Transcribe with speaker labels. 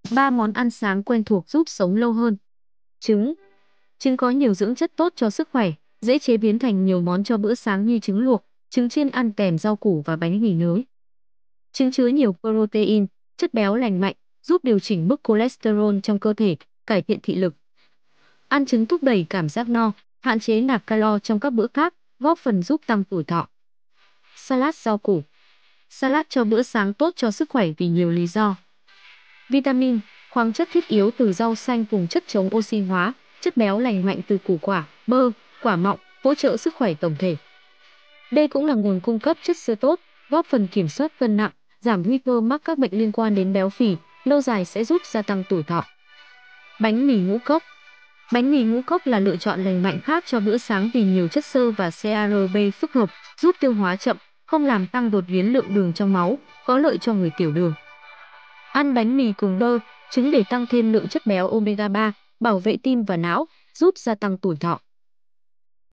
Speaker 1: 3 món ăn sáng quen thuộc giúp sống lâu hơn. Trứng. Trứng có nhiều dưỡng chất tốt cho sức khỏe, dễ chế biến thành nhiều món cho bữa sáng như trứng luộc, trứng chiên ăn kèm rau củ và bánh mì nướng. Trứng chứa nhiều protein, chất béo lành mạnh, giúp điều chỉnh mức cholesterol trong cơ thể, cải thiện thị lực. Ăn trứng thúc đẩy cảm giác no, hạn chế nạp calo trong các bữa khác, góp phần giúp tăng tuổi thọ. Salad rau củ. Salad cho bữa sáng tốt cho sức khỏe vì nhiều lý do. Vitamin, khoáng chất thiết yếu từ rau xanh cùng chất chống oxy hóa, chất béo lành mạnh từ củ quả, bơ, quả mọng, hỗ trợ sức khỏe tổng thể. Đây cũng là nguồn cung cấp chất xơ tốt, góp phần kiểm soát cân nặng, giảm nguy cơ mắc các bệnh liên quan đến béo phì, lâu dài sẽ giúp gia tăng tuổi thọ. Bánh mì ngũ cốc. Bánh mì ngũ cốc là lựa chọn lành mạnh khác cho bữa sáng vì nhiều chất xơ và CARB phức hợp, giúp tiêu hóa chậm, không làm tăng đột biến lượng đường trong máu, có lợi cho người tiểu đường. Ăn bánh mì cùng bơ, trứng để tăng thêm lượng chất béo omega 3, bảo vệ tim và não, giúp gia tăng tuổi thọ.